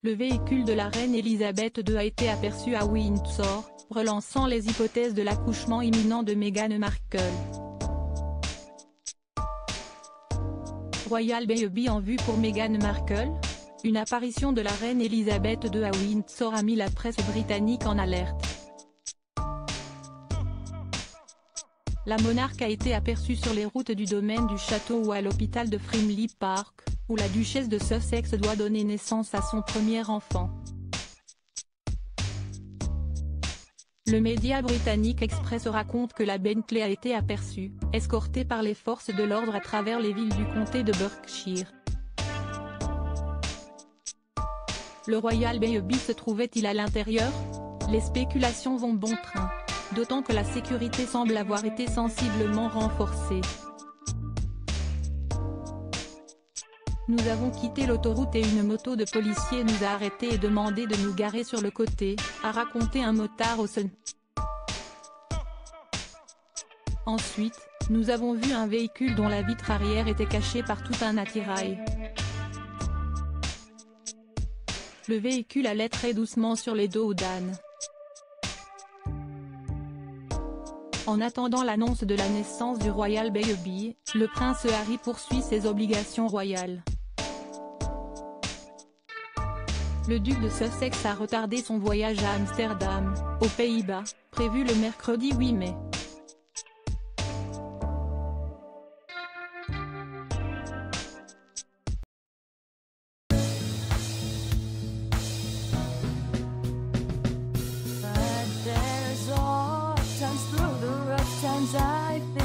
Le véhicule de la reine Elisabeth II a été aperçu à Windsor, relançant les hypothèses de l'accouchement imminent de Meghan Markle. Royal Baby en vue pour Meghan Markle? Une apparition de la reine Elisabeth II à Windsor a mis la presse britannique en alerte. La monarque a été aperçue sur les routes du domaine du château ou à l'hôpital de Frimley Park, où la duchesse de Sussex doit donner naissance à son premier enfant. Le média britannique Express raconte que la Bentley a été aperçue, escortée par les forces de l'ordre à travers les villes du comté de Berkshire. Le Royal Baby se trouvait-il à l'intérieur? Les spéculations vont bon train, d'autant que la sécurité semble avoir été sensiblement renforcée. Nous avons quitté l'autoroute et une moto de policiers nous a arrêtés et demandé de nous garer sur le côté, a raconté un motard au Sun. Ensuite, nous avons vu un véhicule dont la vitre arrière était cachée par tout un attirail. Le véhicule allait très doucement sur les dos d'âne. En attendant l'annonce de la naissance du Royal Baby, le prince Harry poursuit ses obligations royales. Le duc de Sussex a retardé son voyage à Amsterdam, aux Pays-Bas, prévu le mercredi 8 mai. But there's all times through the rough times I